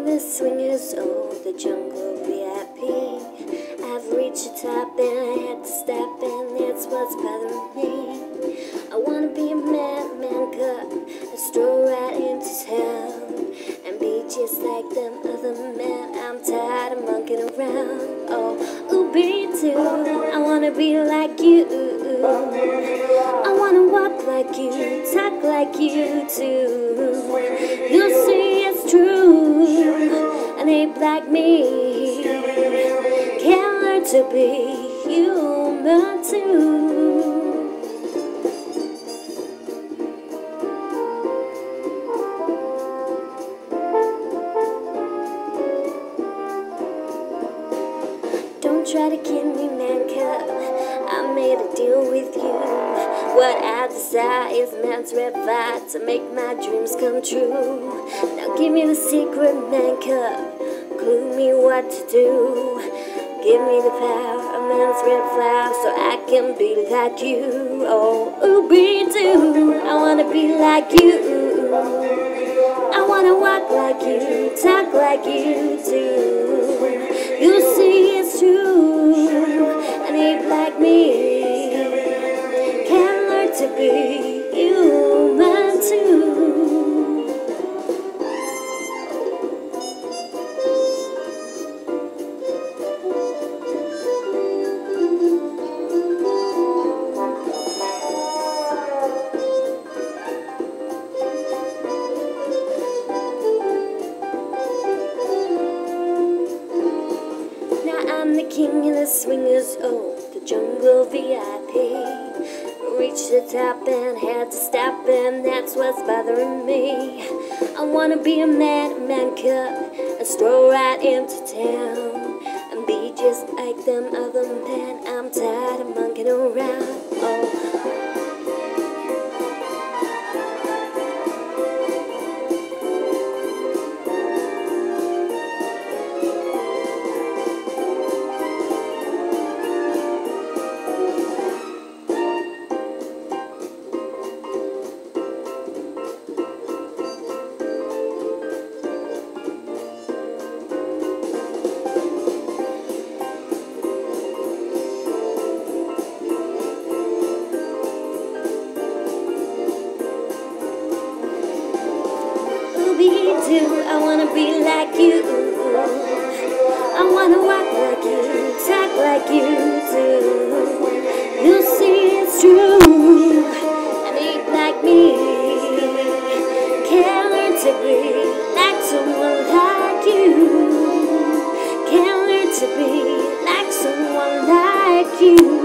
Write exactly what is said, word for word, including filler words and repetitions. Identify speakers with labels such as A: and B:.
A: of the swingers, oh, the jungle V I P. I've reached the top and I had to stop, and that's what's bothering me. I wanna be a man, man cub, and stroll right into town, and be just like them other men. I'm tired of monkeying around. Oh, ooh, be too. I wanna be like you. I wanna walk like you, talk like you too. You'll see it's true. An ape like me can learn to be human too. Don't try to kid me, man cub. I made a deal with you. What I desire is man's red fire to make my dreams come true. Now give me the secret, man cub. Clue me what to do. Give me the power of man's red flower so I can be like you. Oh, ooh, be too. I wanna be like you. I wanna walk like you, talk like you too. You see it's true. An ape like me can learn to be human too. I'm the king of the swingers, oh, the jungle V I P. Reached the top and had to stop, and that's what's bothering me. I wanna be a man, a man cub, and stroll right into town, and be just like them other men. I'm tired of monkeying around, oh. Too. I wanna be like you. I wanna walk like you, talk like you too. You'll see it's true. An ape like me can learn to be like someone like you. Can learn to be like someone like you.